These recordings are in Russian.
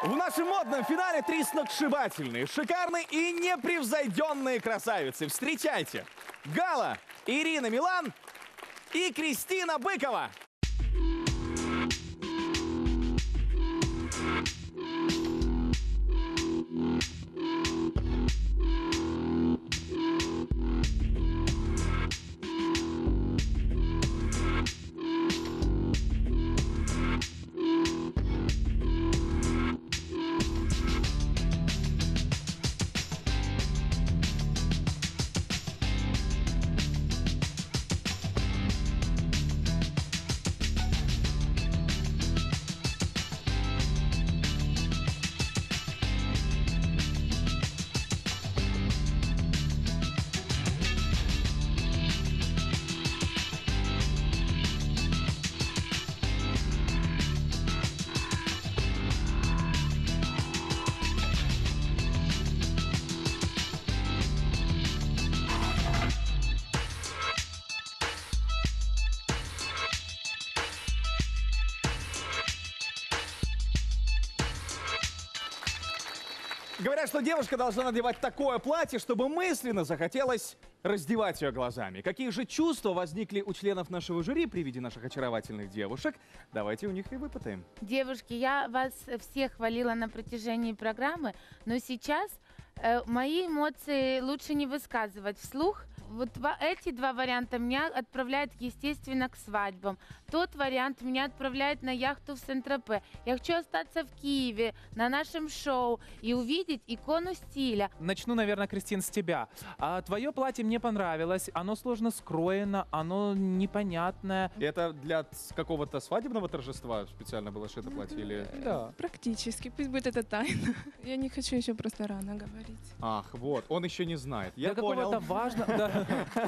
В нашем модном финале три сногсшибательные, шикарные и непревзойденные красавицы. Встречайте! Гала, Ирина Милан и Кристина Быкова. Говорят, что девушка должна надевать такое платье, чтобы мысленно захотелось раздевать ее глазами. Какие же чувства возникли у членов нашего жюри при виде наших очаровательных девушек? Давайте у них и выпытаем. Девушки, я вас всех хвалила на протяжении программы, но сейчас мои эмоции лучше не высказывать вслух. Вот эти два варианта меня отправляют, естественно, к свадьбам. Тот вариант меня отправляет на яхту в Сент-Тропе. Я хочу остаться в Киеве на нашем шоу и увидеть икону стиля. Начну, наверное, Кристин, с тебя. Твое платье мне понравилось. Оно сложно скроено, оно непонятное. Это для какого-то свадебного торжества специально было шито платье или... Да. Практически. Пусть будет это тайна. Я не хочу еще просто рано говорить. Ах, вот, он еще не знает. Я Для понял. какого-то важно. Да.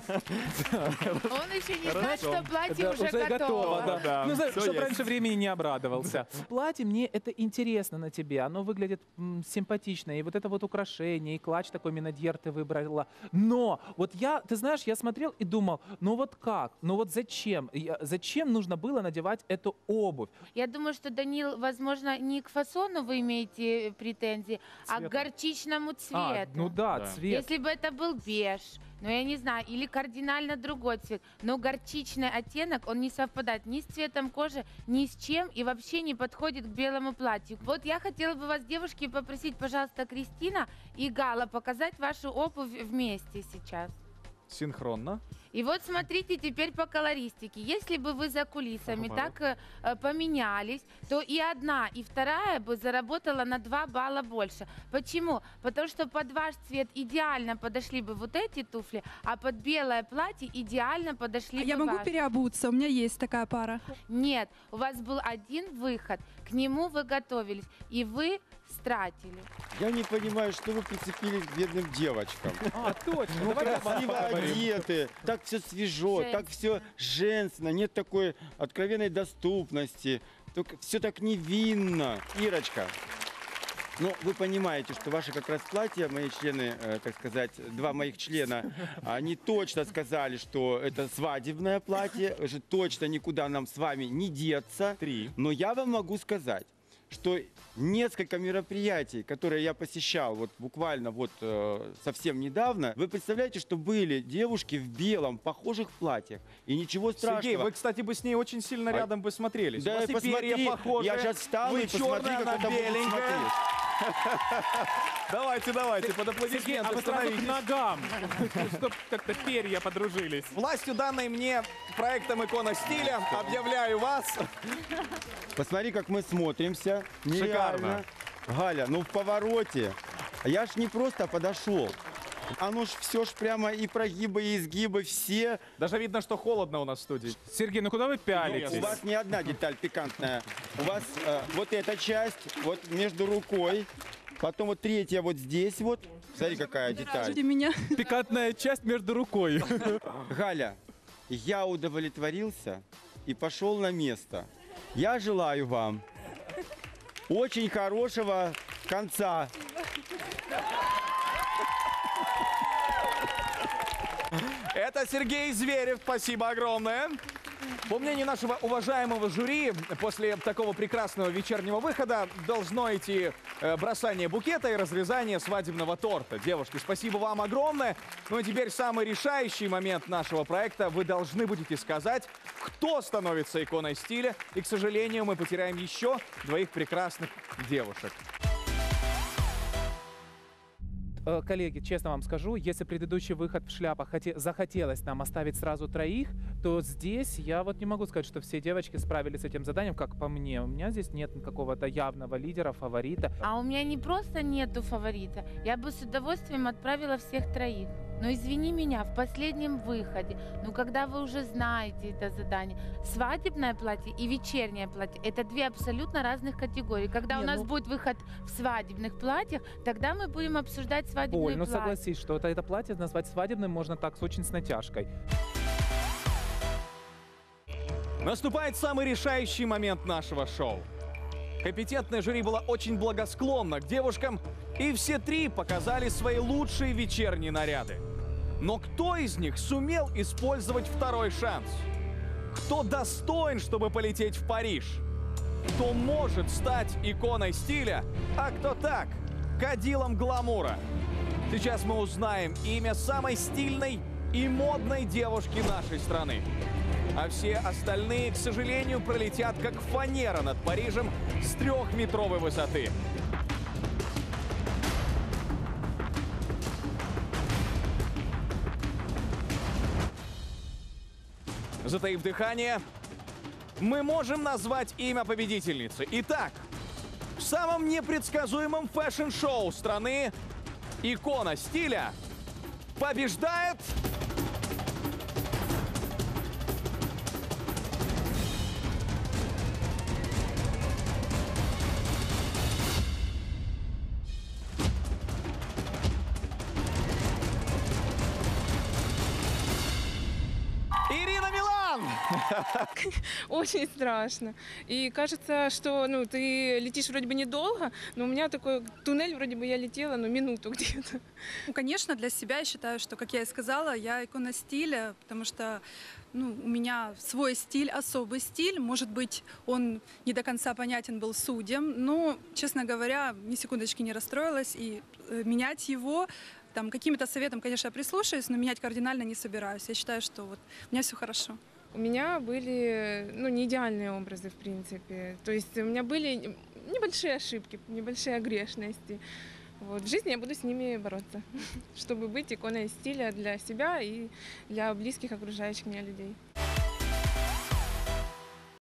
Он еще не знает, что платье уже готово. готово. Да, Ну, знаешь, всё чтоб есть. раньше времени не обрадовался. Платье мне это интересно на тебе. Оно выглядит симпатично. И вот это вот украшение, и клатч такой Минадьер ты выбрала. Но вот ты знаешь, я смотрел и думал, ну вот как? Ну вот зачем? Зачем нужно было надевать эту обувь? Я думаю, что, Данил, возможно, не к фасону вы имеете претензии, а к горчичному цвету. Ну да, Да. цвет. Если бы это был беж, ну я не знаю, или кардинально другой цвет, но горчичный оттенок, он не совпадает ни с цветом кожи, ни с чем и вообще не подходит к белому платью. Вот я хотела бы вас, девушки, попросить, пожалуйста, Кристина и Гала, показать вашу обувь вместе сейчас. Синхронно. И вот смотрите теперь по колористике. Если бы вы за кулисами так поменялись, то и одна, и вторая бы заработала на 2 балла больше. Почему? Потому что под ваш цвет идеально подошли бы вот эти туфли, а под белое платье идеально подошли бы Я могу ваши. переобуться, у меня есть такая пара. Нет, у вас был один выход, к нему вы готовились, и вы стратили. Я не понимаю, что вы прицепились к бедным девочкам. Точно. Ну, красиво одеты, так все свежо, Женственно. так все женственно, нет такой откровенной доступности, все так невинно. Ирочка, ну, вы понимаете, что ваши как раз платья, мои члены, так сказать, 2 моих члена, они точно сказали, что это свадебное платье, что точно никуда нам с вами не деться. 3. Но я вам могу сказать, что несколько мероприятий, которые я посещал вот буквально вот совсем недавно, вы представляете, что были девушки в белом, похожих платьях, и ничего страшного. Сергей, вы, кстати, бы с ней очень сильно рядом бы смотрелись. Да, У вас и посмотри, перья похожи. я сейчас встану Вы и посмотри, черная, как она это будет беленькая. смотреть. Давайте, под Сергей, аплодисменты а вы сразу к становитесь. ногам, чтобы как-то перья подружились. Властью, данной мне проектом «Икона стиля», объявляю вас. Посмотри, как мы смотримся. Шикарно. Нереально. Галя, ну в повороте. Я ж не просто подошел. Оно ж все ж прямо и прогибы, и изгибы, все. Даже видно, что холодно у нас в студии. Сергей, ну куда вы У пялитесь? вас не одна деталь пикантная. У вас вот эта часть, вот между рукой. Потом вот третья вот здесь вот. Смотри, какая деталь. Жди меня. Пикантная часть между рукой. Галя, я удовлетворился и пошел на место. Я желаю вам очень хорошего конца. Это Сергей Зверев, спасибо огромное. По мнению нашего уважаемого жюри, после такого прекрасного вечернего выхода должно идти бросание букета и разрезание свадебного торта. Девушки, спасибо вам огромное. Ну и теперь самый решающий момент нашего проекта. Вы должны будете сказать, кто становится иконой стиля. И, к сожалению, мы потеряем еще двоих прекрасных девушек. Коллеги, честно вам скажу, если предыдущий выход в шляпах захотелось нам оставить сразу троих, то здесь я вот не могу сказать, что все девочки справились с этим заданием, как по мне. У меня здесь нет какого-то явного лидера, фаворита. А у меня не просто нету фаворита. Я бы с удовольствием отправила всех троих. Но извини меня, в последнем выходе, ну когда вы уже знаете это задание, свадебное платье и вечернее платье – это две абсолютно разных категории. Когда у нас будет выход в свадебных платьях, тогда мы будем обсуждать свадебные Оль, ну платья. согласись, что это платье назвать свадебным можно так, очень с натяжкой. Наступает самый решающий момент нашего шоу. Компетентное жюри было очень благосклонно к девушкам, и все три показали свои лучшие вечерние наряды. Но кто из них сумел использовать второй шанс? Кто достоин, чтобы полететь в Париж? Кто может стать иконой стиля, а кто так, кадилом гламура? Сейчас мы узнаем имя самой стильной и модной девушки нашей страны. А все остальные, к сожалению, пролетят как фанера над Парижем с 3-метровой высоты. Затаив дыхание, мы можем назвать имя победительницы. Итак, в самом непредсказуемом фэшн-шоу страны икона стиля побеждает... Ирина Милан! Очень страшно. И кажется, что ты летишь вроде бы недолго, но у меня такой туннель, вроде бы я летела, минуту где-то. Ну, конечно, для себя я считаю, что, как я и сказала, я икона стиля, потому что у меня свой стиль, особый стиль. Может быть, он не до конца понятен был судьям, но, честно говоря, ни секундочки не расстроилась. И менять его, каким-то советом, конечно, я прислушаюсь, но менять кардинально не собираюсь. Я считаю, что вот у меня все хорошо. У меня были не идеальные образы, в принципе. То есть у меня были небольшие ошибки, небольшие огрешности. Вот. В жизни я буду с ними бороться, чтобы быть иконой стиля для себя и для близких окружающих меня людей.